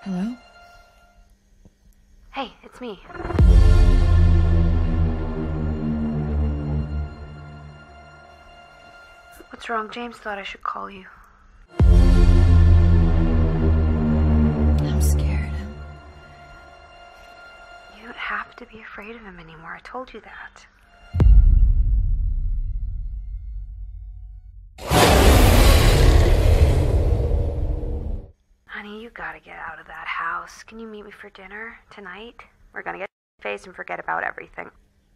Hello? Hey, it's me. What's wrong? James thought I should call you. I'm scared. You don't have to be afraid of him anymore. I told you that. Honey, you gotta get out of that house. Can you meet me for dinner tonight? We're gonna get face and forget about everything.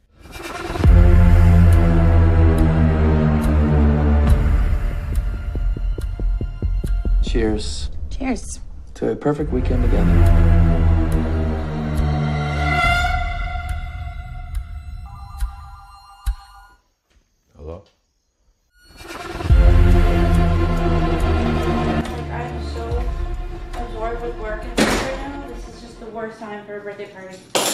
Cheers. Cheers. To a perfect weekend together. Hello? I'm so absorbed with work and stuff right now. This is just the worst time for a birthday party.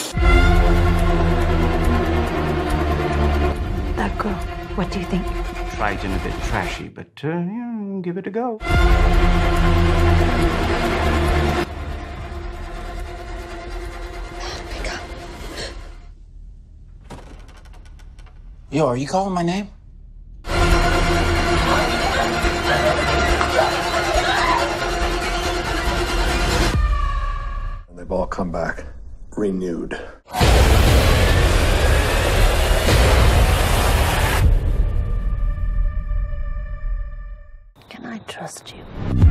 That girl, what do you think? Trite and a bit trashy, but give it a go. Yo, are you calling my name? And they've all come back renewed. Can I trust you?